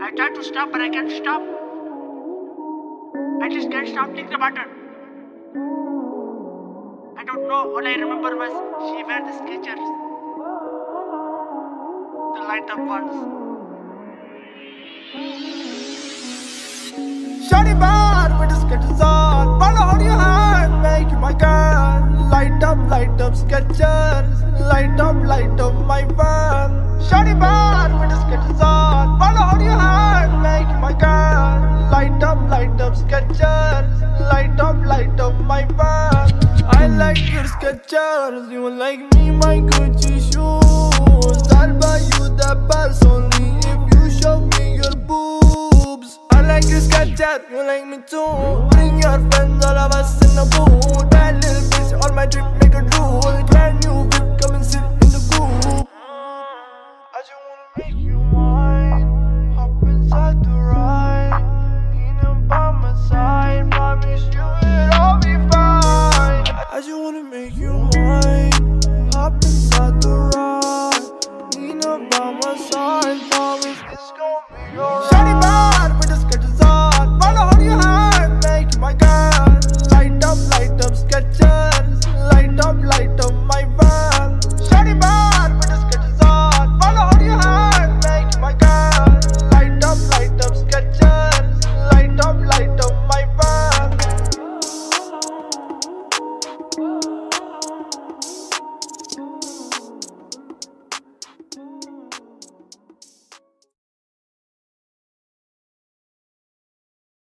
I try to stop, but I can't stop. I just can't stop thinking about her. I don't know. All I remember was she wear the Skechers, the light up ones. Shawty bad with the Skechers on. Follow on your hand, make you my girl. Light up Skechers. Light up my fan. Shawty bad with the Skechers on. Follow on your hand, make you my girl. Light up Skechers. Light up my fan. I like your Skechers. You like me, my Gucci shoes. I'll buy you the purse only if you show me your boobs. I like your Skechers, you like me too. Bring your friends, all of us in the booth. That little bitch on my trip.